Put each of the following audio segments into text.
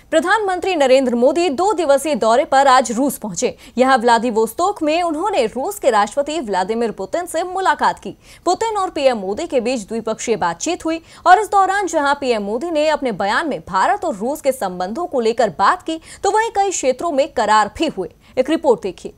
प्रधानमंत्री नरेंद्र मोदी 2 दिवसीय दौरे पर आज रूस पहुंचे। यहां व्लादिवोस्तोक में उन्होंने रूस के राष्ट्रपति व्लादिमीर पुतिन से मुलाकात की। पुतिन और पीएम मोदी के बीच द्विपक्षीय बातचीत हुई और इस दौरान जहां पीएम मोदी ने अपने बयान में भारत और रूस के संबंधों को लेकर बात की, तो वहीं कई क्षेत्रों में करार भी हुए। एक रिपोर्ट देखिए।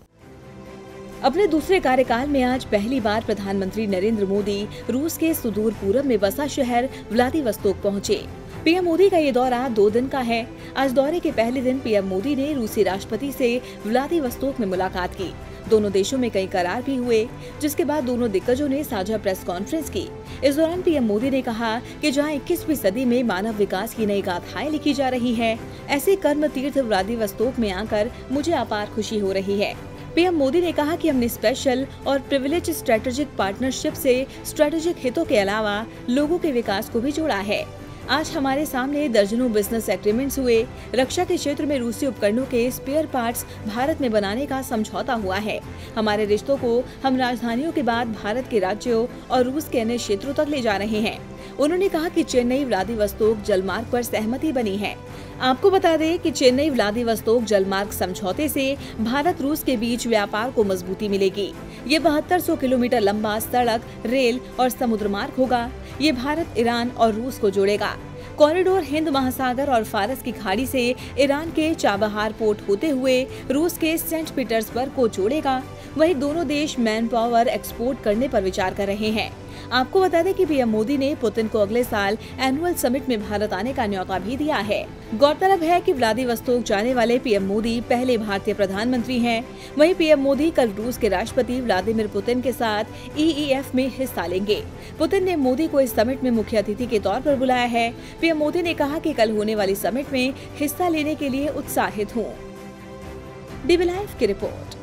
अपने दूसरे कार्यकाल में आज पहली बार प्रधानमंत्री नरेंद्र मोदी रूस के सुदूर पूर्व में बसा शहर व्लादिवोस्तोक पहुंचे। पीएम मोदी का ये दौरा 2 दिन का है। आज दौरे के पहले दिन पीएम मोदी ने रूसी राष्ट्रपति से व्लादिवोस्तोक में मुलाकात की। दोनों देशों में कई करार भी हुए, जिसके बाद दोनों दिग्गजों ने साझा प्रेस कॉन्फ्रेंस की। इस दौरान पीएम मोदी ने कहा कि जहां 21वीं सदी में मानव विकास की नई गाथाएं लिखी जा रही है, ऐसे कर्म तीर्थ व्लादिवोस्तोक में आकर मुझे अपार खुशी हो रही है। पीएम मोदी ने कहा कि हमने स्पेशल और प्रिविलेज स्ट्रेटेजिक पार्टनरशिप से स्ट्रेटेजिक हितों के अलावा लोगों के विकास को भी जोड़ा है। आज हमारे सामने दर्जनों बिजनेस एग्रीमेंट्स हुए। रक्षा के क्षेत्र में रूसी उपकरणों के स्पेयर पार्ट्स भारत में बनाने का समझौता हुआ है। हमारे रिश्तों को हम राजधानियों के बाद भारत के राज्यों और रूस के अन्य क्षेत्रों तक ले जा रहे हैं। उन्होंने कहा कि चेन्नई व्लादिवोस्तोक जलमार्ग पर सहमति बनी है। आपको बता दें कि चेन्नई व्लादिवोस्तोक जलमार्ग समझौते से भारत रूस के बीच व्यापार को मजबूती मिलेगी। ये 7200 किलोमीटर लंबा सड़क, रेल और समुद्र मार्ग होगा। ये भारत, ईरान और रूस को जोड़ेगा। कॉरिडोर हिंद महासागर और फारस की खाड़ी से ईरान के चाबहार पोर्ट होते हुए रूस के सेंट पीटर्सबर्ग को जोड़ेगा। वहीं दोनों देश मैन पावर एक्सपोर्ट करने पर विचार कर रहे हैं। आपको बता दें कि पीएम मोदी ने पुतिन को अगले साल एनुअल समिट में भारत आने का न्योता भी दिया है। गौरतलब है कि व्लादिवोस्तोक जाने वाले पीएम मोदी पहले भारतीय प्रधानमंत्री हैं। वहीं पीएम मोदी कल रूस के राष्ट्रपति व्लादिमीर पुतिन के साथ EEF में हिस्सा लेंगे। पुतिन ने मोदी को इस समिट में मुख्य अतिथि के तौर पर बुलाया है। पीएम मोदी ने कहा कि कल होने वाली समिट में हिस्सा लेने के लिए उत्साहित हूँ। DB लाइव की रिपोर्ट।